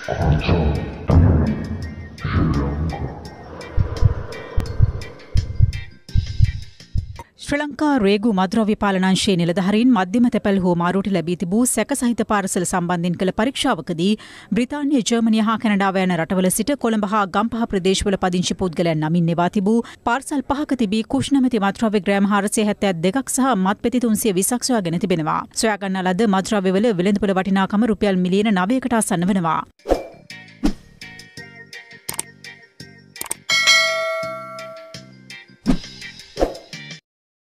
ශ්‍රී ලංකා රේගු මද්‍රව්‍ය පාලනාංශයේ නිලධාරීන් මධ්‍යම තැපැල් හුවමාරුවට ලැබී තිබූ සැකසහිත පාර්සල් සම්බන්ධයෙන් කළ පරීක්ෂාවකදී බ්‍රිතාන්‍ය, ජර්මනිය හා කැනඩාව යන රටවල සිට කොළඹ හා ගම්පහ ප්‍රදේශවල පදිංචි පුද්ගලයන් නමින් එවා තිබූ පාර්සල් 5ක තිබී කුෂ්ණමැති මද්‍රව්‍ය ග්‍රෑම් 472ක් සහ මත්පෙති 320ක් සොයාගෙන තිබෙනවා. සොයාගන්නා ලද මද්‍රව්‍යවල වෙළඳපොළ වටිනාකම රුපියල් මිලියන 9කට ආසන්න වෙනවා.